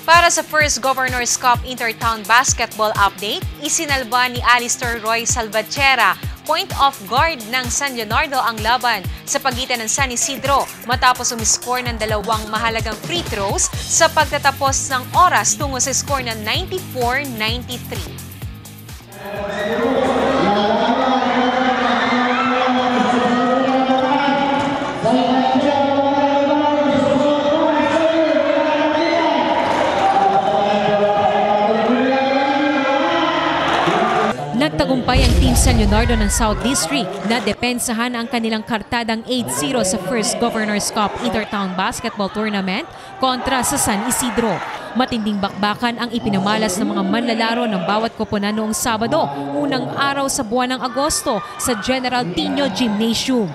Para sa first Governor's Cup Intertown Basketball Update, isinalba ni Alistair Roy Salvatierra, point of guard ng San Leonardo ang laban sa pagitan ng San Isidro matapos umiscore ng dalawang mahalagang free throws sa pagtatapos ng oras tungo sa score ng 94-93. Nagtagumpay ang Team San Leonardo ng South District na depensahan ang kanilang kartadang 8-0 sa first Governor's Cup Intertown Basketball Tournament kontra sa San Isidro. Matinding bakbakan ang ipinamalas ng mga manlalaro ng bawat koponan noong Sabado, unang araw sa buwan ng Agosto sa General Tino Gymnasium.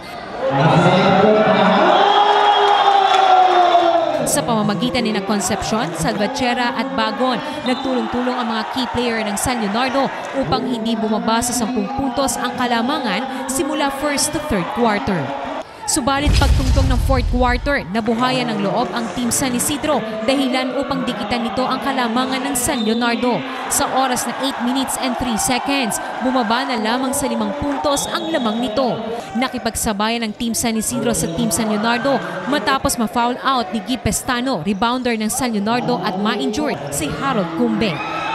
Sa pamamagitan ni Concepcion, Salvatierra at Bagon, nagtulong-tulong ang mga key player ng San Leonardo upang hindi bumaba sa 10 puntos ang kalamangan simula first to third quarter. Subalit pagtungtong ng fourth quarter, nabuhayan ng loob ang Team San Isidro dahilan upang dikitan nito ang kalamangan ng San Leonardo. Sa oras na 8 minutes and 3 seconds, bumaba na lamang sa 5 puntos ang lamang nito. Nakipagsabayan ng Team San Isidro sa Team San Leonardo matapos ma-foul out ni Guy Pestano, rebounder ng San Leonardo at ma-injured si Harold Cumbe.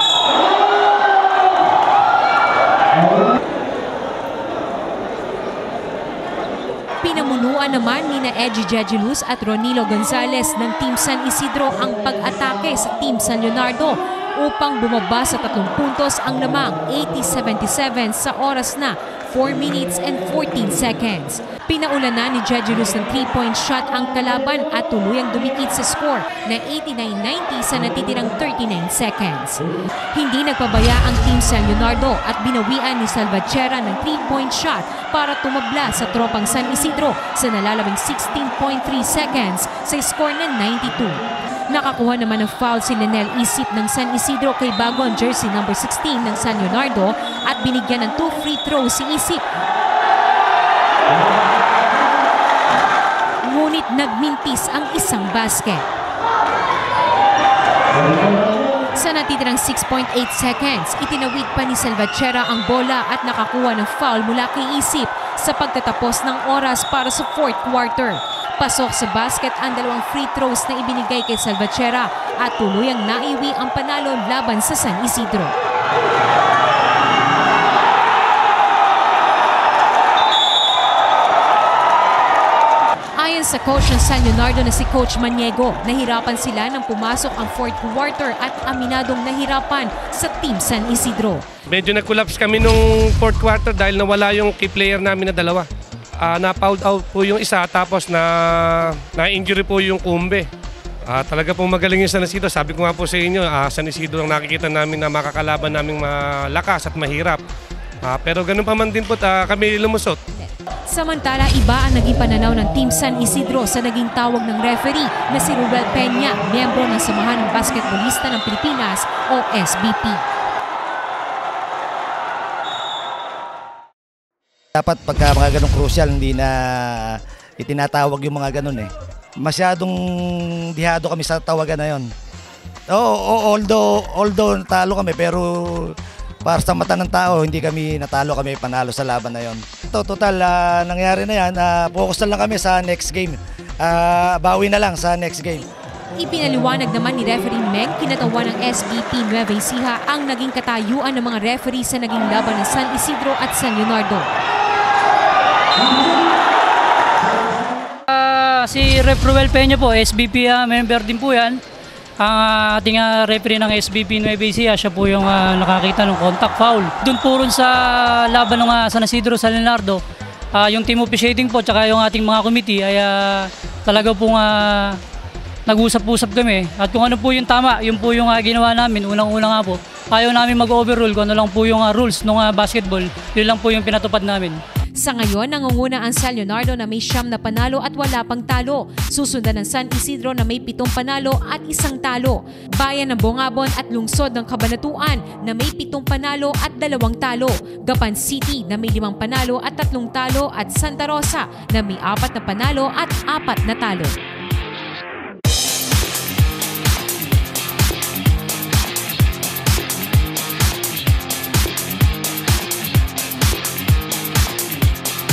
Pinamunuan naman ni Eji Jejiluz at Ronilo Gonzalez ng Team San Isidro ang pag-atake sa Team San Leonardo upang bumaba sa 3 puntos ang lamang 80-77 sa oras na 4 minutes and 14 seconds. Pinaulanan ni Jejiluz ng 3-point shot ang kalaban at tuluyang dumikit sa score na 89-90 sa natitirang 39 seconds. Hindi nagpabaya ang Team San Leonardo at binawian ni Salvatierra ng 3-point shot para tumabla sa tropang San Isidro sa nalalabing 16.3 seconds sa score na 92. Nakakuha naman ng foul si Lenel Isip ng San Isidro kay Bagon, jersey number 16 ng San Leonardo, at binigyan ng 2 free throws si Isip. Ngunit nagmintis ang isang basket. Sa natitirang 6.8 seconds, itinawid pa ni Salvatierra ang bola at nakakuha ng foul mula kay Isip sa pagtatapos ng oras para sa fourth quarter. Pasok sa basket ang 2 free throws na ibinigay kay Salvatierra at tuluyang naiwi ang panalo laban sa San Isidro. Ayon sa coach ng San Leonardo na si Coach Maniego, nahirapan sila nang pumasok ang fourth quarter at aminadong nahirapan sa Team San Isidro. Medyo nag-collapse kami nung fourth quarter dahil nawala yung key player namin na 2. Na-fouled out po yung isa tapos na-injury po yung Cumbe. Talaga po magaling yung San Isidro. Sabi ko nga po sa inyo, San Isidro ang nakikita namin na makakalaban namin malakas at mahirap. Pero ganun pa man din po kami lumusot. Samantala, iba ang naging pananaw ng Team San Isidro sa naging tawag ng referee na si Ruel Peña, miyembro ng Samahan ng Basketballista ng Pilipinas o SBP. Dapat pagka mga ganong crucial, hindi na itinatawag yung mga ganon eh. Masyadong dihado kami sa tawagan na yon. Although natalo kami, pero para sa mata ng tao, hindi kami natalo, kami panalo sa laban na yon. Total, nangyari na yan, focus na lang kami sa next game. Bawi na lang sa next game. Ipinaliwanag naman ni Referee Meg kinatawan ng SBP Nueva Ecija ang naging katayuan ng mga referee sa naging laban ng San Isidro at San Leonardo. Si Rep. Ruel Peña po, SBP member din po yan. Ang ating referee ng SBP Nueva Ecija, siya po yung nakakita ng contact foul. Doon po rin sa laban ng San Isidro, San Leonardo, yung team officiating po tsaka yung ating mga committee ay talaga pong nag-usap-usap kami. At kung ano po yung tama, yun po yung ginawa namin. Unang-una nga po, ayaw namin mag-overrule kung ano lang po yung rules ng basketball. Yun lang po yung pinatupad namin. Sa ngayon, nangunguna ang San Leonardo na may 9 na panalo at wala pang talo. Susundan ng San Isidro na may 7 panalo at 1 talo. Bayan ng Bongabon at lungsod ng Cabanatuan na may 7 panalo at 2 talo. Gapan City na may 5 panalo at 3 talo at Santa Rosa na may 4 na panalo at 4 na talo.